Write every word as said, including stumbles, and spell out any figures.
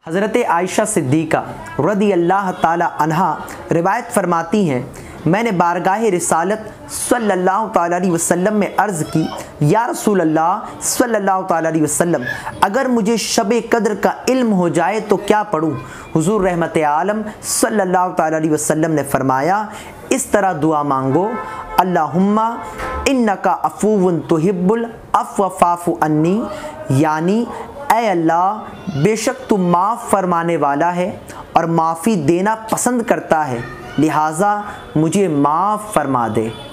हज़रत आयशा सिद्दीक़ा रज़ी अल्लाह ताला अन्हा रिवायत फरमाती हैं, मैंने बारगाह रिसालत सल्लल्लाहु ताला अलैहि वसल्लम में अर्ज़ की, या रसूल अल्लाह सल्लल्लाहु ताला अलैहि वसल्लम, अगर मुझे शब कद्र का इल्म हो जाए तो क्या पढ़ूँ? हुज़ूर रहमत आलम सल्लल्लाहु ताला अलैहि वसल्लम ने फरमाया, इस तरह दुआ मांगो, अल्लाहुम्मा इन्नका अफ़ूवुन तुहिब्बुल अफ़्व फ़ाफ़ु अन्नी, यानी ऐ अल्लाह बेशक तू माफ़ फरमाने वाला है और माफ़ी देना पसंद करता है, लिहाजा मुझे माफ़ फरमा दे।